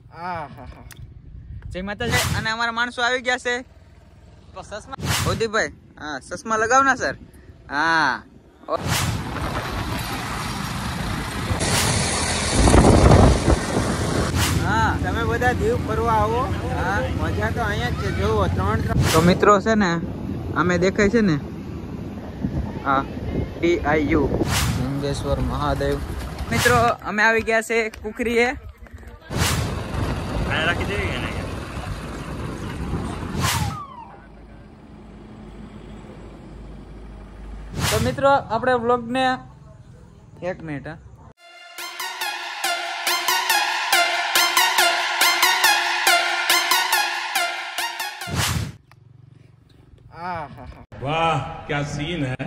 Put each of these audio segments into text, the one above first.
જય માતાજી. અને અમારા માણસો આવી ગયા છે. તો સસમા ઉદીપભાઈ, હા સસમા લગાવ ના સર. હા હા, તમે બધા દીવ ફરવા આવો. હા, મજા તો અહીંયા જ છે. જોવો 3 તો મિત્રો છે ને, અમે દેખાય છે ને, હા TIU લિંગેશ્વર મહાદેવ. મિત્રો અમે આવી ગયા છે કુકરીએ. તો મિત્રો આપણે વ્લોગ ને 1 મિનિટ वाह क्या सीन है,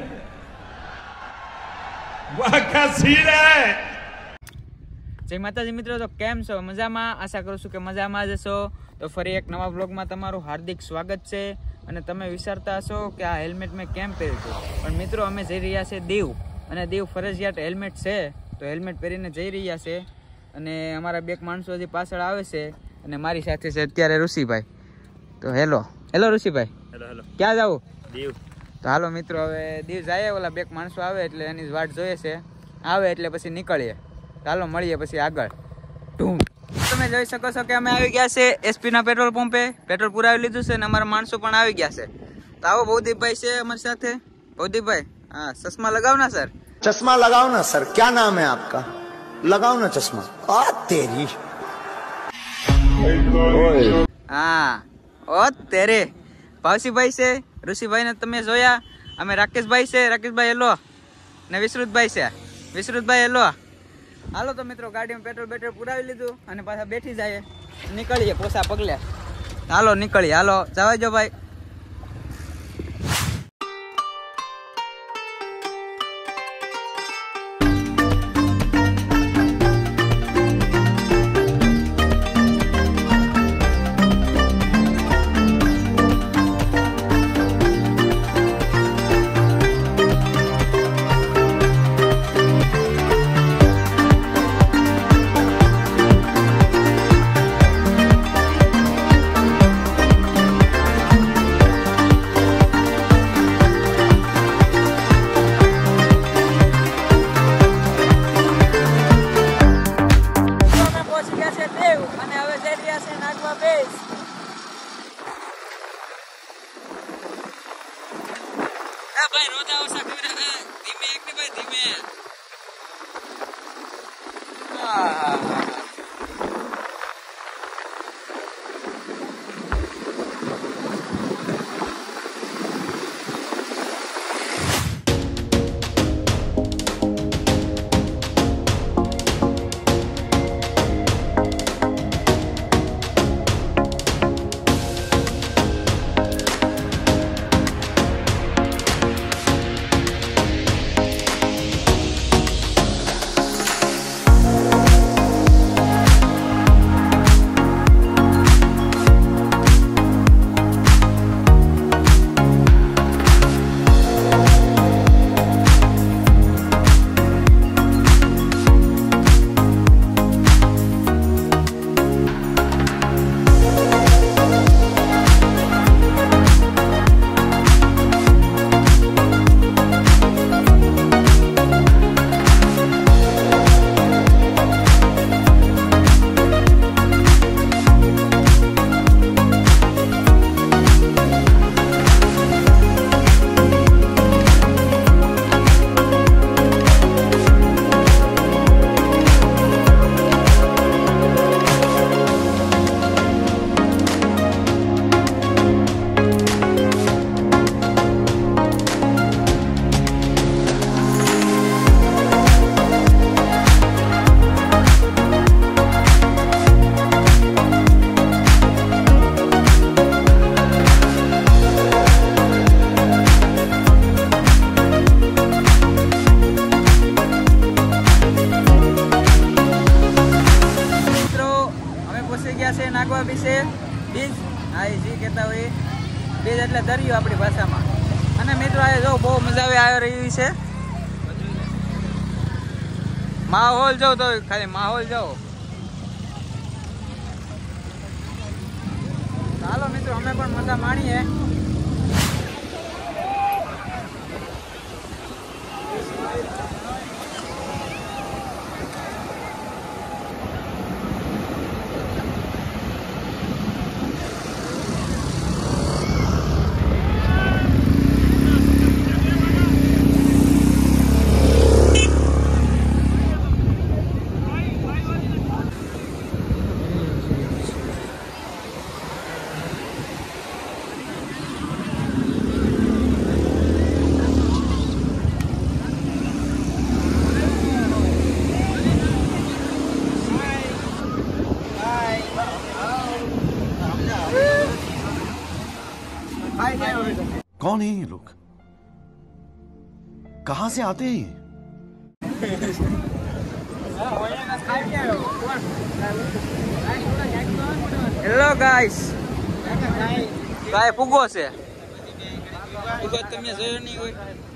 वाह क्या सीन है. જય માતાજી મિત્રો. તો કેમ છો? મજામાં? આશા કરું છું કે મજામાં જ હશો. તો ફરી એક નવા બ્લોગમાં તમારું હાર્દિક સ્વાગત છે. અને તમે વિચારતા હશો કે આ હેલ્મેટ મેં કેમ પહેર્યું હતું, પણ મિત્રો અમે જઈ રહ્યા છે દીવ, અને દીવ ફરજિયાત હેલ્મેટ છે. તો હેલ્મેટ પહેરીને જઈ રહ્યા છે. અને અમારા 2 માણસો હજી પાછળ આવે છે. અને મારી સાથે છે અત્યારે ઋષિભાઈ. તો હેલો ઋષિભાઈ. હેલો. ક્યાં જાવ? દીવ. તો હાલો મિત્રો હવે દીવ જાય. ઓલા 2 માણસો આવે એટલે એની વાટ જોઈએ છે. આવે એટલે પછી નીકળીએ. ચાલો મળીએ પછી આગળ. તમે જોઈ શકો છો કે અમે આવી ગયા છે એસપી ના પેટ્રોલ પંપે. પેટ્રોલ પુરાવી લીધું છે. અને અમારા માણસો પણ આવી ગયા છે. તો આવો ભૌદીપભાઈ છે અમારી સાથે. ભૌદીપભાઈ, હા ચશ્મા લગાવ ના સર. चश्मा लगाओ ना सर. क्या नाम है आपका? लगाओ ना चश्मा. आ तेरी. હા ઓ તેરે. ભાવસીભાઈ છે. ઋષિભાઈ ને તમે જોયા. અમે રાકેશભાઈ છે. રાકેશભાઈ હેલો. ને વિશ્રુતભાઈ છે. વિશ્રુતભાઈ હેલો. હાલો તો મિત્રો ગાડીમાં પેટ્રોલ પુરાવી લીધું અને પાછા બેઠી જાય. નીકળીએ પોસા પગલે. હાલો નીકળીએ. હાલો જવા જો ભાઈ. ભાઈ રોજા ઓછા કરી ધીમે એક ને ભાઈ ધીમે. નાગવા વિશે બીજ જી કહેતા હોય. બીજ એટલે દરિયો આપણી ભાષામાં. અને મિત્રો આ જો બહુ મજા આવી રહી છે. માહોલ જો તો ખાલી માહોલ જો. મિત્રો અમે પણ મજા માણીએ. कौन है ये लोग? कहां से आते हैं ये? હેલો ગાઈસ, ગાય ફુગો છે. ફુગો તમે જોયો નહીં હોય?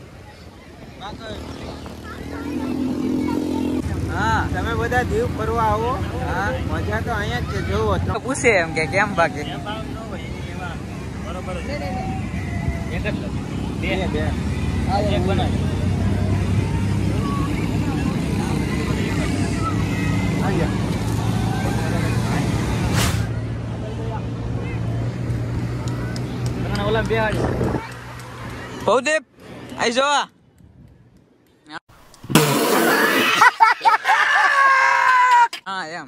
હા, તમે બધા દીવ ફરવા આવો. હા, મજા તો અહીંયા જ છે. જોવો પૂછે એમ કે કેમ બાકી ભવદીપ આઈ જો. હા એમ.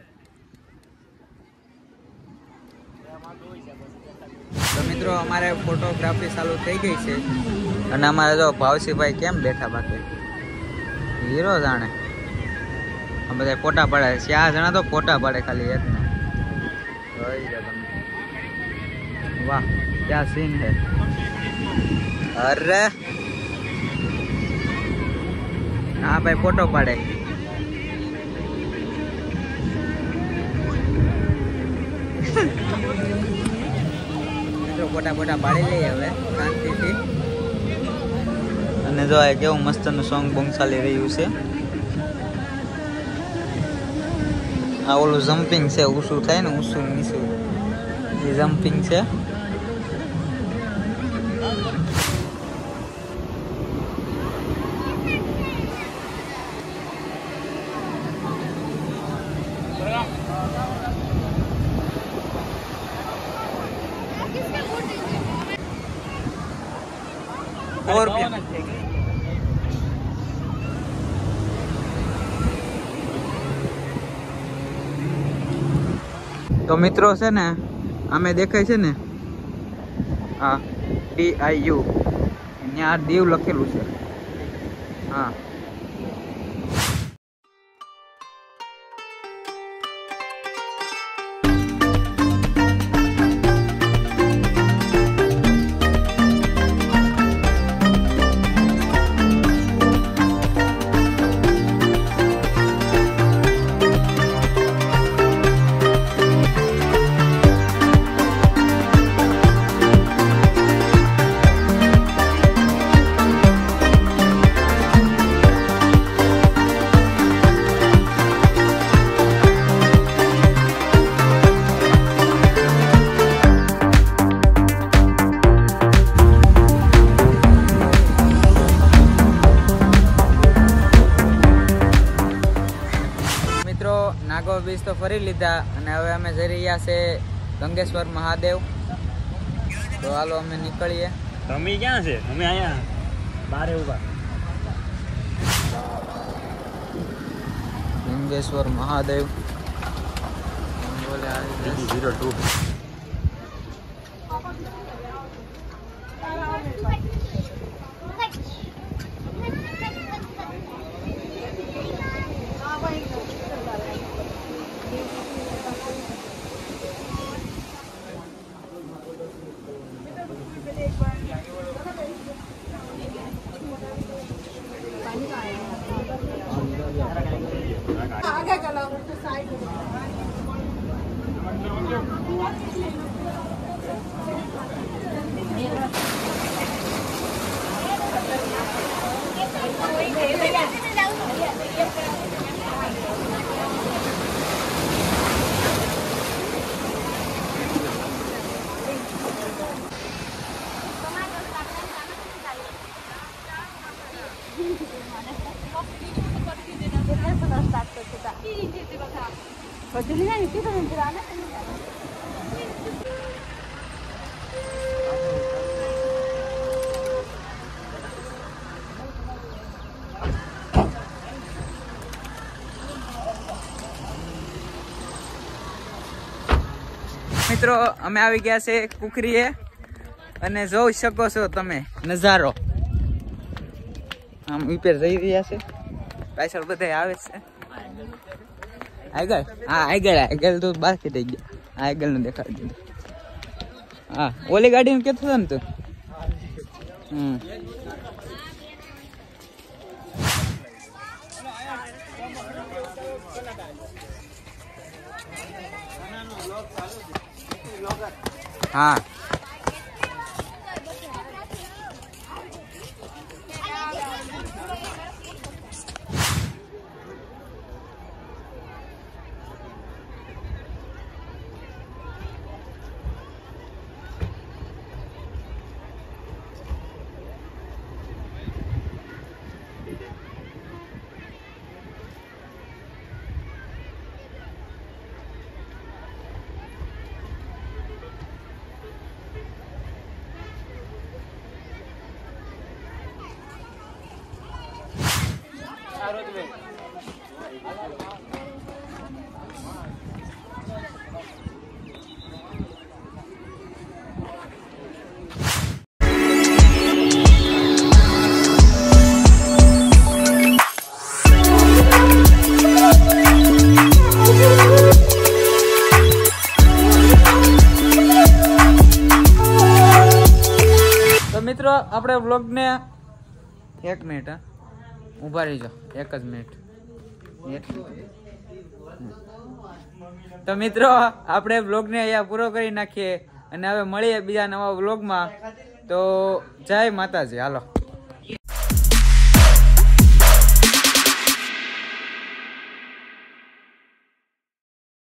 તો મિત્રો અમારે ફોટોગ્રાફી ચાલુ થઈ ગઈ છે અને અમારે જો ભાવસીભાઈ કેમ બેઠા બાકી હીરો જાણે આ બધા ફોટા પાડે છે. 4 જણા તો ફોટા પાડે ખાલી એક ને. જોઈ લો તમે, વાહ ક્યાં સીન હે. અરે હા ભાઈ ફોટો પાડે. ફોટા પાડી લઈએ હવે શાંતિથી. અને જો આ કેવું મસ્ત નું સોંગ બોંગ ચાલી રહ્યું છે. આ ઓલું જમ્પિંગ છે, ઊંચું થાય ને ઊંચું નીચું એ જમ્પિંગ છે. તો મિત્રો છે ને અમે દેખાય છે ને હા DIU ત્યાં દીવ લખેલું છે. હા નાગો બીચ તો ફરી લીધા અને હવે અમે જઈ રહ્યા છે ગંગેશ્વર મહાદેવ. તો હાલો અમે નીકળીએ. તમે ક્યાં છે? અમે અહીંયા બારે ઉભા. ગંગેશ્વર મહાદેવ 02. મિત્રો અમે આવી ગયા છે કુકરીએ અને જોઈ શકો છો તમે નજારો આમ ઉપર જઈ રહ્યા છે પાછળ બધા આવે છે આગળ હા આગળ તો બાકી થઈ ગયા આગળ નું દેખાડી દીધું હા ઓલી ગાડી નું કેતો ને તું હા મિત્રો આપણે વ્લોગ ને 1 મિનિટ ઉભા રહીજો 1 જ મિનિટ તો મિત્રો આપણે વ્લોગ ને અહીંયા પૂરો કરી નાખીએ અને હવે મળીએ બીજા નવા વ્લોગમાં તો જય માતાજી હાલો